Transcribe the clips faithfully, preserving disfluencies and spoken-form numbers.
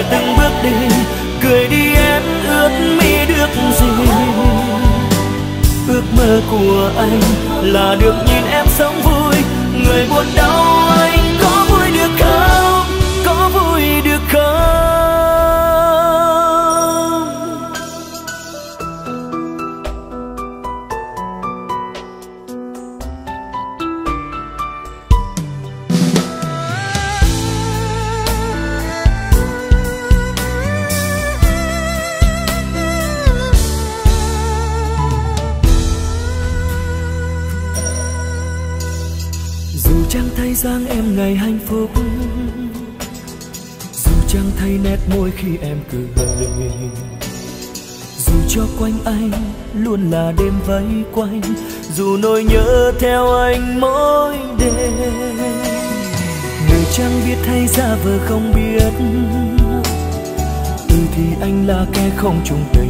từng bước đi. Cười đi em ước mi được gì? Ước mơ của anh là được nhìn em sống vui. Người buồn đau anh có vui được không? Có vui được không? Chẳng thấy dáng em ngày hạnh phúc, dù chẳng thấy nét môi khi em cười, dù cho quanh anh luôn là đêm vây quanh, dù nỗi nhớ theo anh mỗi đêm. Người chẳng biết hay giả vờ không biết, ừ thì anh là kẻ không chung tình.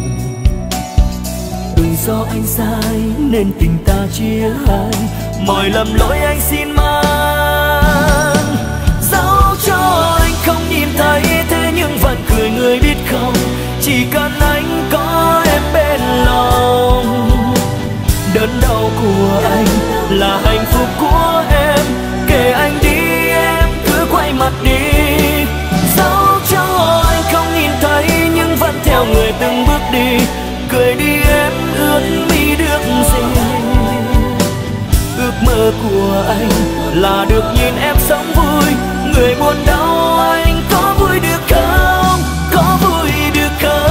Ừ do anh sai nên tình ta chia hai, mọi lầm lỗi anh xin mang. Dẫu cho anh không nhìn thấy thế nhưng vẫn cười người biết không, chỉ cần anh có em bên lòng. Đớn đau của anh là hạnh phúc của em, kể anh đi em cứ quay mặt đi. Dẫu cho anh không nhìn thấy nhưng vẫn theo người từng bước đi. Cười đi em ước mi được gì? Ước mơ của anh là được nhìn em sống vui. Người buồn đau anh có vui được không? Có vui được không?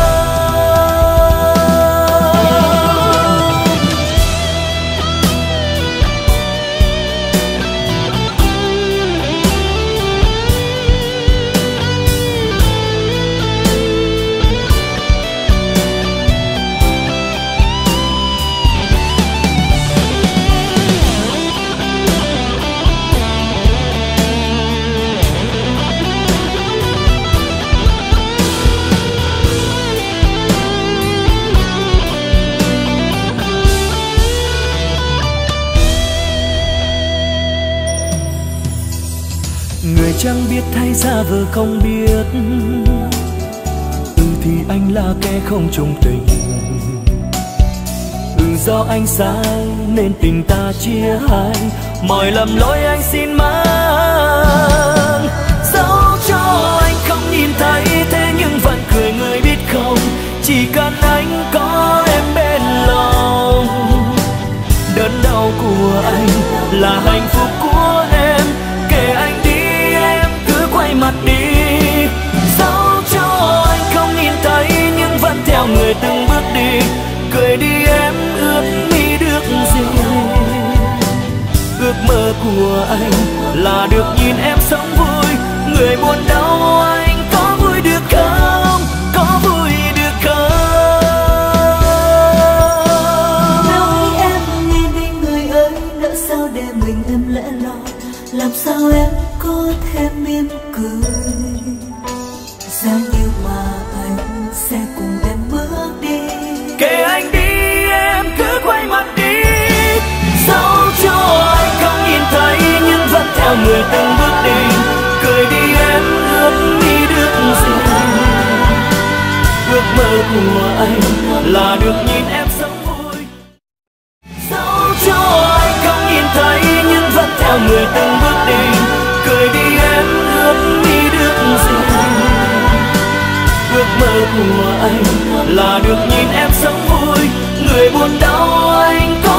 Người chẳng biết hay giả vờ không biết, ừ thì anh là kẻ không chung tình. Ừ do anh sai nên tình ta chia hai, mọi lầm lỗi anh xin mang. Dẫu cho anh không nhìn thấy thế nhưng vẫn cười người biết không, chỉ cần anh có em bên lòng. Đớn đau của anh là hạnh phúc của em, kể anh đi quay mặt đi. Dẫu cho anh không nhìn thấy nhưng vẫn theo người từng bước đi. Cười đi em ước mi được gì? Ước mơ của anh là được nhìn em sống vui. Người buồn đau anh có vui được không? Có vui được không? Nói em nghe đi người ơi, lỡ sao để mình em lẽ loi, làm sao em có thể mỉm cười. Giá như mà anh sẽ cùng em bước đi. Kể anh đi em cứ quay mặt đi. Dẫu cho anh không nhìn thấy nhưng vẫn theo người từng bước đi. Cười đi em ước mi được gì? Ước mơ của anh là được nhìn em sống vui. Dẫu cho anh không nhìn thấy nhưng vẫn theo người từng bước đi. Cười đi em ước mi được gì? Ước mơ của anh là được nhìn em sống vui. Người buồn đau anh có